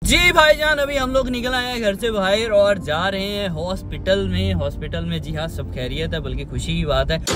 जी भाईजान, अभी हम लोग निकल आए हैं घर से बाहर और जा रहे हैं हॉस्पिटल में। जी हाँ, सब खैरियत है, बल्कि खुशी की बात है।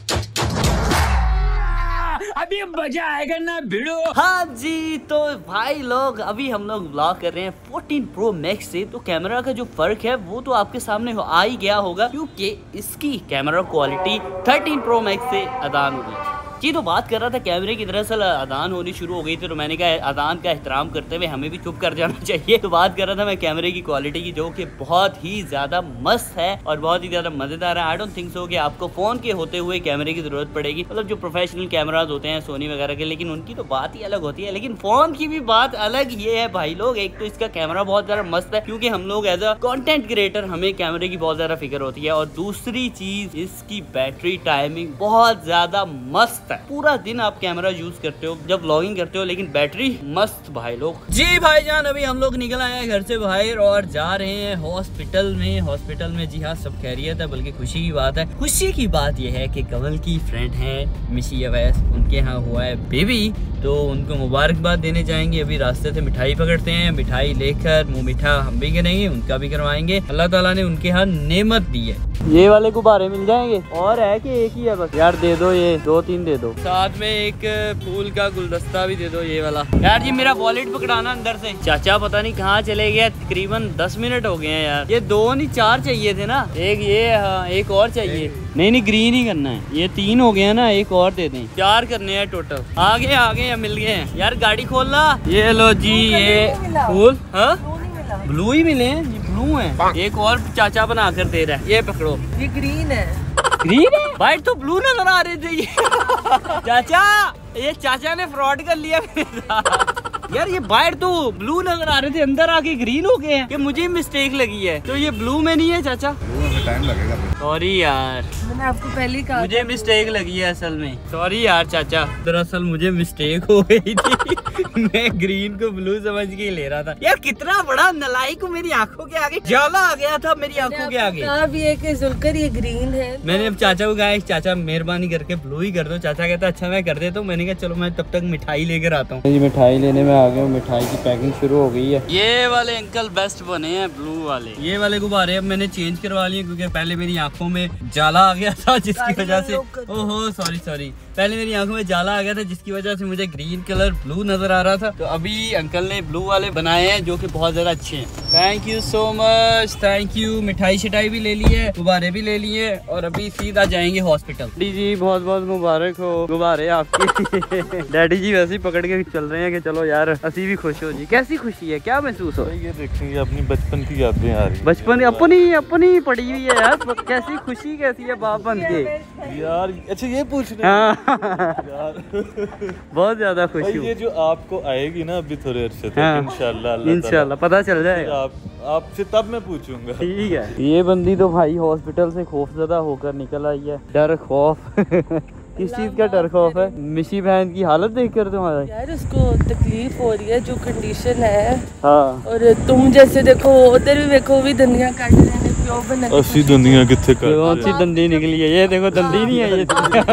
अभी मजा आएगा ना भिड़ो। हाँ जी, तो भाई लोग अभी हम लोग व्लॉग कर रहे हैं 14 Pro Max से। तो कैमरा का जो फर्क है वो तो आपके सामने आ ही गया होगा, क्योंकि इसकी कैमरा क्वालिटी 13 Pro Max से अदान होगी। जी, तो बात कर रहा था कैमरे की, दरअसल अदान होनी शुरू हो गई थी, तो मैंने कहा अदान का एहतराम करते हुए हमें भी चुप कर जाना चाहिए। तो बात कर रहा था मैं कैमरे की क्वालिटी की, जो कि बहुत ही ज्यादा मस्त है और बहुत ही ज्यादा मजेदार है। आई डोंट थिंक सो कि आपको फोन के होते हुए कैमरे की जरूरत पड़ेगी, मतलब जो प्रोफेशनल कैमराज होते हैं सोनी वगैरह के, लेकिन उनकी तो बात ही अलग होती है। लेकिन फोन की भी बात अलग ये है भाई लोग, एक तो इसका कैमरा बहुत ज्यादा मस्त है, क्योंकि हम लोग एज अ कंटेंट क्रिएटर हमें कैमरे की बहुत ज्यादा फिक्र होती है, और दूसरी चीज इसकी बैटरी टाइमिंग बहुत ज्यादा मस्त है। पूरा दिन आप कैमरा यूज करते हो जब व्लॉगिंग करते हो, लेकिन बैटरी मस्त भाई लोग। जी भाईजान, अभी हम लोग निकल आए हैं घर से बाहर और जा रहे हैं हॉस्पिटल में। जी हाँ, सब खैरियत है, बल्कि खुशी की बात है। खुशी की बात यह है कि कमल की फ्रेंड है मिशी अवैस, उनके यहाँ हुआ है बेबी, तो उनको मुबारकबाद देने जाएंगे। अभी रास्ते से मिठाई पकड़ते हैं, मिठाई लेकर मुंह मीठा हम भी करेंगे, उनका भी करवाएंगे। अल्लाह ताला ने उनके यहाँ नेमत दी है। ये वाले गुब्बारे मिल जाएंगे और है कि एक ही है बस? यार दे दो, ये 2-3 दे दो, साथ में एक फूल का गुलदस्ता भी दे दो ये वाला। यार जी, मेरा वॉलेट पकड़ाना अंदर से। चाचा पता नहीं कहाँ चले गया, तकरीबन 10 मिनट हो गए हैं यार। ये 2 नहीं 4 चाहिए थे ना, एक ये, हाँ एक और चाहिए। नहीं ग्रीन ही करना है, ये 3 हो गए हैं ना, एक और दे दें, 4 करने हैं टोटल। आगे मिल गए हैं यार, गाड़ी खोलना। ये लो जी, ये फूल, हाँ ब्लू ही मिले हैं, ये ब्लू है। एक और चाचा बना कर दे रहा है, ये पकड़ो। ये ग्रीन है। ग्रीन है? वाइट तो ब्लू नजर आ रहे थे ये। चाचा, ये चाचा ने फ्रॉड कर लिया मेरे साथ। यार ये बाहर तो ब्लू नजर आ रहे थे, अंदर आके ग्रीन हो गए हैं। ये मुझे मिस्टेक लगी है, तो ये ब्लू में नहीं है चाचा। टाइम लगेगा। सॉरी यार, मैंने आपको पहले ही कहा, मुझे मिस्टेक लगी है असल में। सॉरी यार चाचा, दरअसल मुझे मिस्टेक हो गई थी। मैं ग्रीन को ब्लू समझ के ले रहा था। यार कितना बड़ा नलायक, मेरी आंखों के आगे जाला आ गया था, मेरी आंखों के आगे। भी एक जुलकर ये ग्रीन है। मैंने अब चाचा को कहा, चाचा मेहरबानी करके ब्लू ही कर दो। चाचा कहता अच्छा मैं कर देता हूँ। मैंने कहा चलो मैं तब तक मिठाई लेकर आता हूँ। मिठाई लेने में आ गया हूँ, मिठाई की पैकिंग शुरू हो गई है। ये वाले अंकल बेस्ट बने हैं, ब्लू वाले। ये वाले गुब्बारे अब मैंने चेंज करवा लिए, क्योंकि पहले मेरी आंखों में जाला आ गया था, जिसकी वजह से ओहो सॉरी पहले मेरी आंखों में जाला आ गया था, जिसकी वजह से मुझे ग्रीन कलर ब्लू नजर आ रहा था। तो अभी अंकल ने ब्लू वाले बनाए हैं, जो कि बहुत ज्यादा अच्छे हैं। Thank you so much, thank you. मिठाई शिठाई भी ले ली है, गुब्बारे भी ले लिए, और अभी सीधा जाएंगे हॉस्पिटल। डैडी जी बहुत बहुत मुबारक हो गुब्बारे आपके। डैडी जी वैसे ही पकड़ के चल रहे हैं कि चलो यार असी भी खुश हो जी। कैसी खुशी है, क्या महसूस हो? ये देखेंगे अपनी बचपन की यादें आ रही। बचपन अपनी पड़ी हुई है यार। कैसी खुशी, कैसी है बाप बन के यार। अच्छा ये पूछ रहे हैं? यार बहुत ज्यादा खुशी। ये जो आपको आएगी ना अभी थोड़े अरसे तक, हाँ, इंशाल्लाह पता चल जाएगा। आपसे तब मैं पूछूंगा। ठीक है। ये बंदी तो भाई हॉस्पिटल से खौफजदा होकर निकल आई है। डर खौफ किस चीज का डर खौफ है? मिशी बहन की हालत देख कर तुम्हारा? यार उसको तकलीफ हो रही है, जो कंडीशन है। हाँ। और तुम जैसे देखो, उधर भी देखो, भी दंदियां काट रहे हैं। अस्सी दंदियां कितने कौन सी दंदी निकली है? ये देखो दंदी नहीं है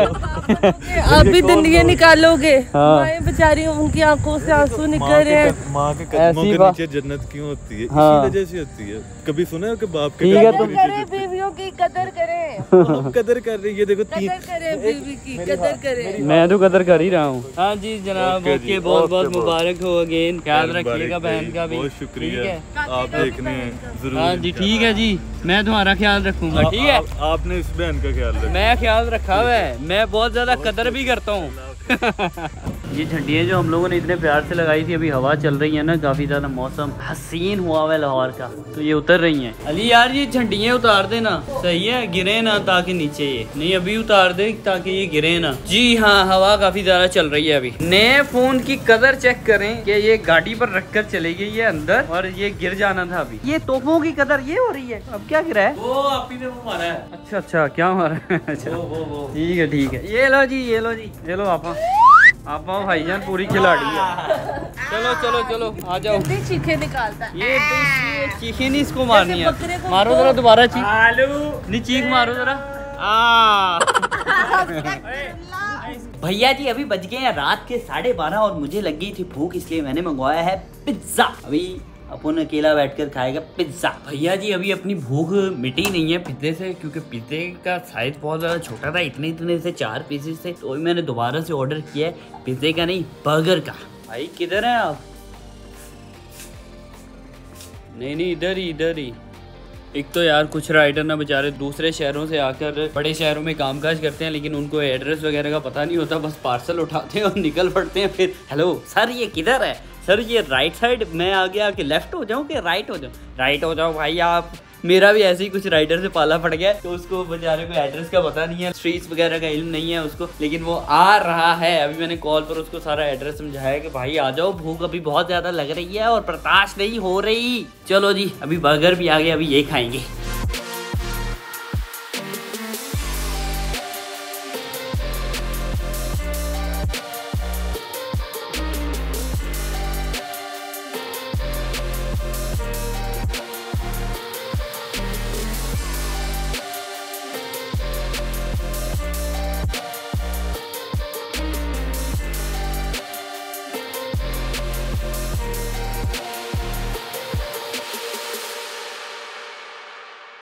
ये। आप भी दंदियां निकालोगे? हाँ। बेचारी, उनकी आंखों से आंसू निकल रहे हैं। माँ के कदमों के नीचे जन्नत क्यों होती है? हाँ। इसी वजह से होती है। कभी सुना है कि बाप के बीवियों की कदर करें। हम कदर कर रही है, देखो कदर करें बीवी की, कदर करें। मैं तो कदर कर ही रहा हूँ। हाँ जी जनाब, ओके, बहुत बहुत मुबारक हो अगेन। ख्याल रखिएगा बहन का भी। बहुत शुक्रिया, आप देखने जरूर। हाँ जी ठीक है जी, मैं तुम्हारा ख्याल रखूंगा। ठीक है, आपने इस बहन का ख्याल रखा? मैं ख्याल रखा हुआ है, मैं बहुत ज्यादा कदर भी करता हूँ। ये झंडियाँ जो हम लोगों ने इतने प्यार से लगाई थी, अभी हवा चल रही है ना, काफी ज्यादा मौसम हसीन हुआ हुआ है लाहौर का, तो ये उतर रही हैं। अली यार ये झंडियाँ उतार देना, सही है, गिरे ना ताकि नीचे। ये नहीं अभी उतार दे ताकि ये गिरे ना। जी हाँ, हवा काफी ज्यादा चल रही है अभी। नए फोन की कदर चेक करें कि ये गाड़ी पर रखकर चली गई है अंदर, और ये गिर जाना था अभी। ये तोपों की कदर ये हो रही है। अब क्या गिरा है? वो आप ही ने वो मारा है। अच्छा क्या मारा है? अच्छा ठीक है। ये लो जी, ये लो आप भाईजान, पूरी खिलाड़ी है। चलो आ जाओ। चीखे निकालता है ये तो चीखे नहीं, इसको मारनी है। मारो जरा दोबारा चीख। नहीं चीख मारो जरा। भैया जी अभी बज गए हैं रात के 12:30 और मुझे लग गई थी भूख, इसलिए मैंने मंगवाया है पिज्जा। अभी अपन अकेला बैठकर खाएगा पिज्जा। भैया जी अभी अपनी भूख मिटी नहीं है पिज्जे से, क्योंकि पिज्जे का साइज बहुत ज्यादा छोटा था, इतने से 4 पीसेस थे, तो मैंने दोबारा से ऑर्डर किया है पिज्जे का नहीं बर्गर का। भाई किधर हैं आप? नहीं इधर ही। एक तो यार कुछ राइडर ना बेचारे दूसरे शहरों से आकर बड़े शहरों में कामकाज करते हैं, लेकिन उनको एड्रेस वगैरह का पता नहीं होता, बस पार्सल उठाते हैं और निकल पड़ते हैं। फिर हेलो सर ये किधर है? सर ये राइट साइड, मैं आगे आके लेफ्ट हो जाऊँ कि राइट हो जाऊँ? राइट हो जाओ भाई आप। मेरा भी ऐसे ही कुछ राइडर से पाला पड़ गया, तो उसको बेचारे को एड्रेस का पता नहीं है, स्ट्रीट्स वगैरह का इल्म नहीं है उसको, लेकिन वो आ रहा है। अभी मैंने कॉल पर उसको सारा एड्रेस समझाया कि भाई आ जाओ, भूख अभी बहुत ज्यादा लग रही है और बर्दाश्त नहीं हो रही। चलो जी अभी बर्गर भी आ गया, अभी ये खाएंगे।